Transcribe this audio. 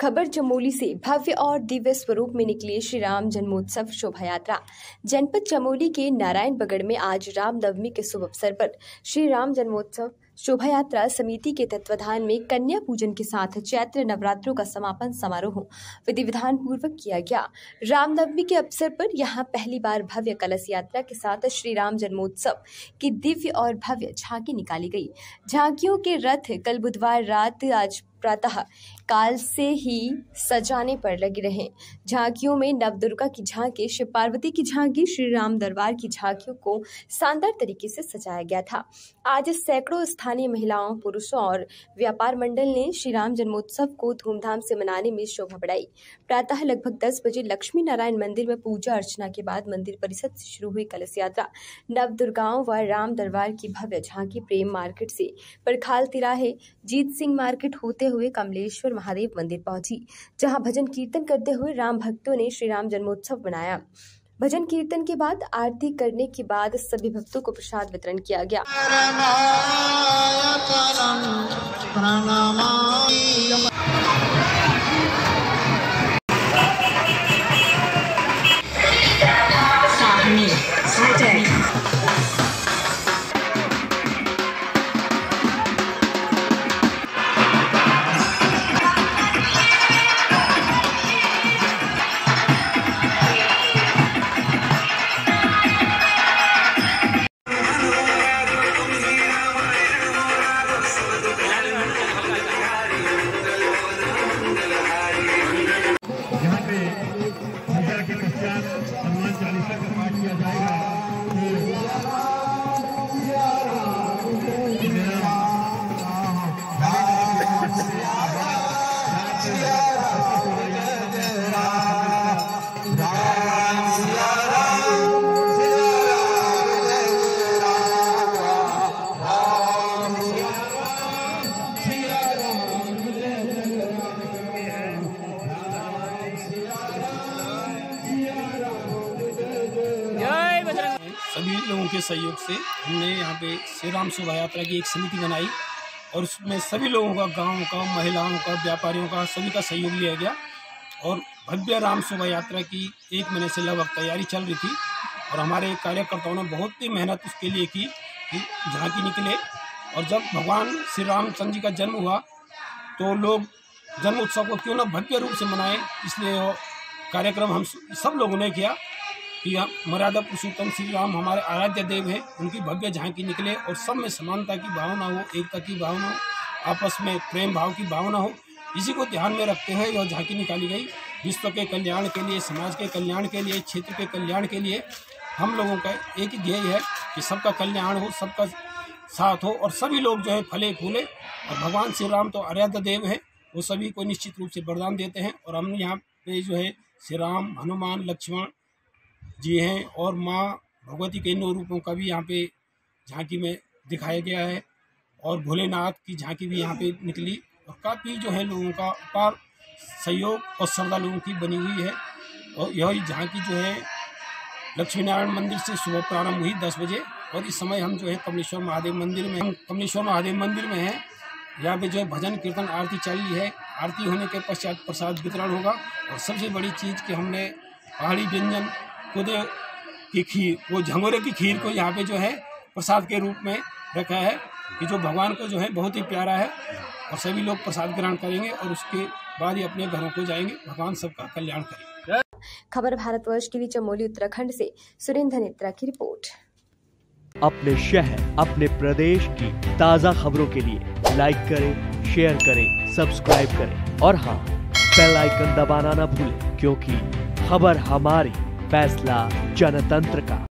खबर चमोली से भव्य और दिव्य स्वरूप में निकली श्री राम जन्मोत्सव शोभा यात्रा। जनपद चमोली के नारायणबगड़ में आज रामनवमी के शुभ अवसर पर श्री राम जन्मोत्सव शोभा यात्रा समिति के तत्वाधान में कन्या पूजन के साथ चैत्र नवरात्रों का समापन समारोह विधि विधान पूर्वक किया गया। रामनवमी के अवसर पर यहां पहली बार भव्य कलश यात्रा के साथ श्री राम जन्मोत्सव की दिव्य और भव्य झांकी निकाली गई। झांकियों के रथ कल बुधवार रात आज प्रातः काल से ही सजाने पर लगे रहे। झांकियों में नवदुर्गा की झांकी, शिव पार्वती की झांकी, श्री राम दरबार की झांकियों को शानदार तरीके से सजाया गया था। आज सैकड़ों स्थानीय महिलाओं, पुरुषों और व्यापार मंडल ने श्री राम जन्मोत्सव को धूमधाम से मनाने में शोभा बढ़ाई। प्रातः लगभग 10 बजे लक्ष्मी नारायण मंदिर में पूजा अर्चना के बाद मंदिर परिसर से शुरू हुई कलश यात्रा नवदुर्गाओं व राम दरबार की भव्य झांकी प्रेम मार्केट से परखाल तिराहे जीत सिंह मार्केट होते हुए कमलेश्वर महादेव मंदिर पहुंची, जहां भजन कीर्तन करते हुए राम भक्तों ने श्री राम जन्मोत्सव मनाया। भजन कीर्तन के बाद आरती करने के बाद सभी भक्तों को प्रसाद वितरण किया गया। सभी लोगों के सहयोग से हमने यहाँ पे श्री राम शोभा यात्रा की एक समिति बनाई और उसमें सभी लोगों का, गांव का, महिलाओं का, व्यापारियों का, सभी का सहयोग लिया गया और भव्य राम शोभा यात्रा की 1 महीने से लगभग तैयारी चल रही थी और हमारे कार्यकर्ताओं ने बहुत ही मेहनत उसके लिए की कि झांकी निकले। और जब भगवान श्री रामचंद्र जी का जन्म हुआ तो लोग जन्म उत्सव को क्यों न भव्य रूप से मनाएं, इसलिए कार्यक्रम हम सब लोगों ने किया कि मर्यादा पुरुषोत्तम श्री राम हमारे आराध्य देव है, उनकी भव्य झांकी निकले और सब में समानता की भावना हो, एकता की भावना हो, आपस में प्रेम भाव की भावना हो। इसी को ध्यान में रखते हुए यह झांकी निकाली गई। विश्व के कल्याण के लिए, समाज के कल्याण के लिए, क्षेत्र के कल्याण के लिए हम लोगों का एक ही ध्येय है कि सबका कल्याण हो, सबका साथ हो और सभी लोग जो है फले फूले। और भगवान श्री राम तो आराध्य देव है, वो सभी को निश्चित रूप से वरदान देते हैं। और हमने यहाँ पे जो है श्री राम, हनुमान, लक्ष्मण जी हैं और माँ भगवती के 9 रूपों का भी यहाँ पे झांकी में दिखाया गया है और भोलेनाथ की झांकी भी यहाँ पे निकली और काफ़ी जो है लोगों का अपार सहयोग और श्रद्धा लोगों की बनी हुई है। और यह झांकी जो है लक्ष्मी नारायण मंदिर से सुबह प्रारंभ हुई 10 बजे और इस समय हम जो है कमलेश्वर महादेव मंदिर में हैं। यहाँ पे जो है भजन कीर्तन आरती चल रही है। आरती होने के पश्चात प्रसाद वितरण होगा और सबसे बड़ी चीज़ कि हमने पहाड़ी व्यंजन खुदे की खीर, वो झंगोरे की खीर को यहाँ पे जो है प्रसाद के रूप में रखा है कि जो भगवान को जो है बहुत ही प्यारा है और सभी लोग प्रसाद ग्रहण करेंगे और उसके बाद ही अपने घरों को जाएंगे। भगवान सबका कल्याण करेंगे। खबर भारतवर्ष के लिए चमोली उत्तराखंड से सुरेंद्र नेत्रा की रिपोर्ट। अपने शहर, अपने प्रदेश की ताज़ा खबरों के लिए लाइक करें, शेयर करें, सब्सक्राइब करें और हाँ, बेल आइकन दबाना ना भूलें, क्योंकि खबर हमारी, फैसला जनतंत्र का।